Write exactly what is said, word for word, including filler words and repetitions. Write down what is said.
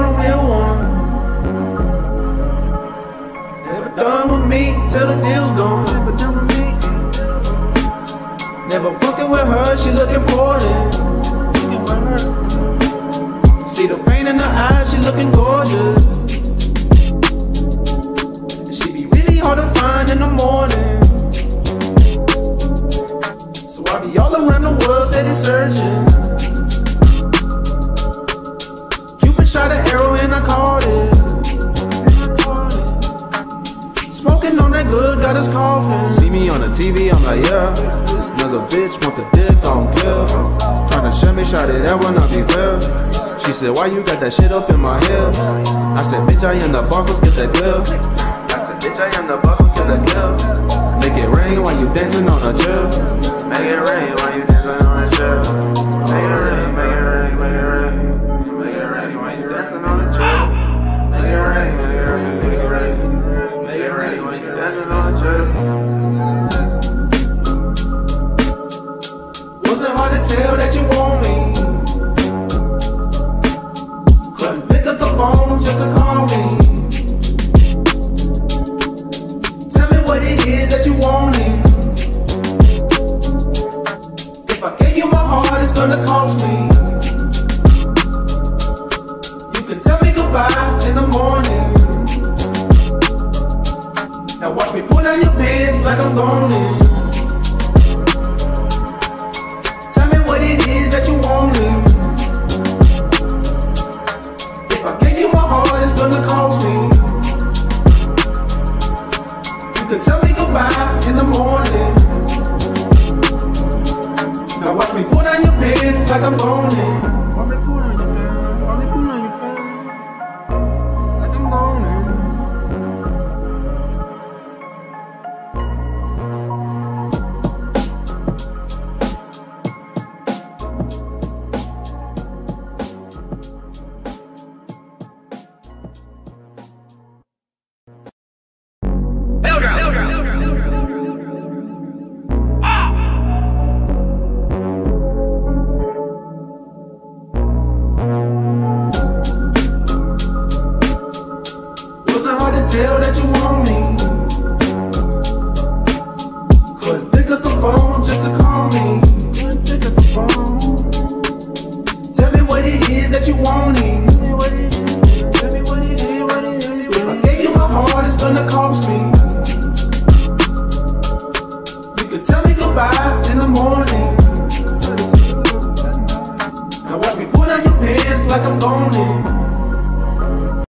a real one. Never done with me till the deal's gone. Never done with me. Never fucking with her, she look important. Fucking with her. See the pain in her eyes, she looking gorgeous. And she be really hard to find in the morning. So I be all around the world, steady searching. Cupid shot an arrow and I caught it. Smoking on that good, got us coughing. See me on the T V, I'm like, yeah. Another bitch want the dick, I don't care. Tryna shut me, shot it, that will not be fair. She said, why you got that shit up in my hair? I said, bitch, I am the boss, let's get that bill. I said, bitch, I am the boss, let's get that bill. Make it rain while you dancing on a chair. Make it rain while you dancing on a chair. Make it rain, make it rain, make it rain. Make it rain while you dancing on a chair. Make it rain, make it rain, make it rain. Make it rain while you dancing on a chair. Was it hard to tell that you want me? Couldn't pick up the phone just to call me. Tell me what it is that you wanting. If I gave you my heart, it's gonna cost me. You can tell me goodbye in the morning. Now watch me pull down your pants like I'm going. Tell me what it is that you wanting. If I gave you my heart, it's gonna cost me. You can tell me goodbye in the morning. Now watch me pull down your pants like I'm going. Watch me pull down your pants, watch me pull down your pants like I'm going. Tell that you want me. Couldn't pick up the phone just to call me. Couldn't pick up the phone. Tell me what it is that you wanting. Tell me what it is. Tell me what it is. What it is. If I gave you my heart, it's gonna cost me.